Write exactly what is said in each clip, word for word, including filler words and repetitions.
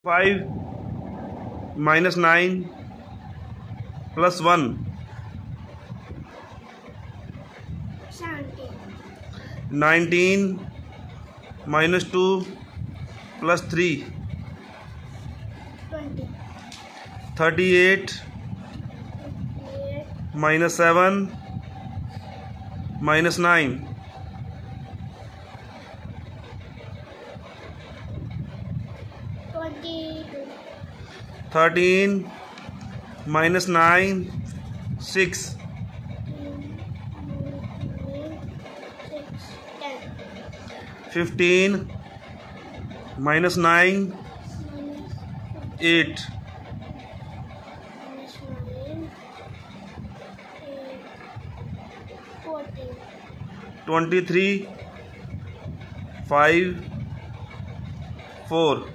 five minus nine plus one. seventeen. nineteen minus two plus three. twenty. thirty-eight eight. minus seven minus nine. twenty-two. thirteen minus nine, six. six. ten. fifteen minus nine, Minus eight. minus nine. eight. fourteen. twenty-three, five, four.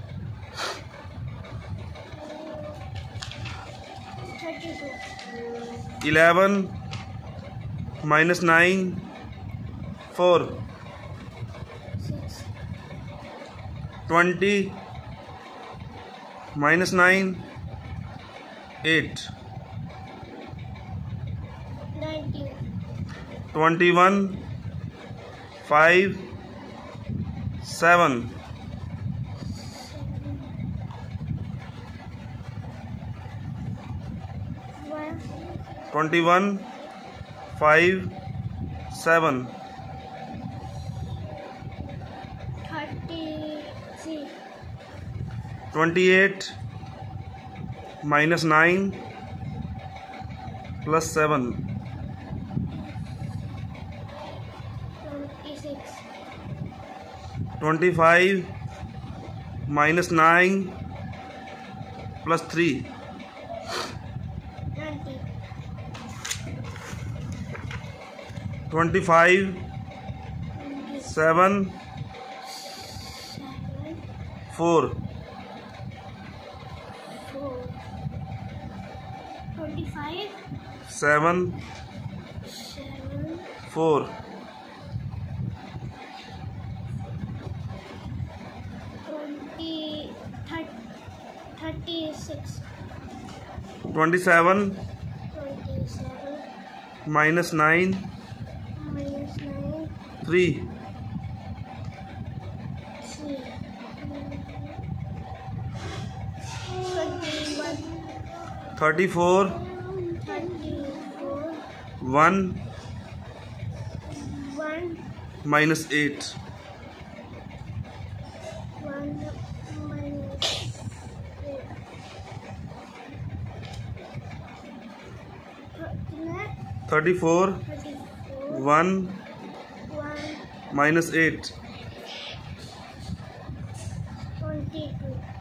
thirty-two. eleven minus nine, four. six. twenty minus nine, eight. nineteen. twenty-one, five, seven. one. twenty-one, five, seven. thirty-three. twenty-eight minus nine plus seven. twenty-six. twenty-five minus nine plus three. ninety. twenty-five, seven, seven. four. four. twenty-five. seven, seven. four. twenty. thirty-six. twenty-seven twenty-seven. minus nine, Minus nine. three. three. twenty-one. thirty-four, thirty-four. one one. minus eight. one minus eight. thirty-four, thirty-four. one one. minus eight. twenty-two.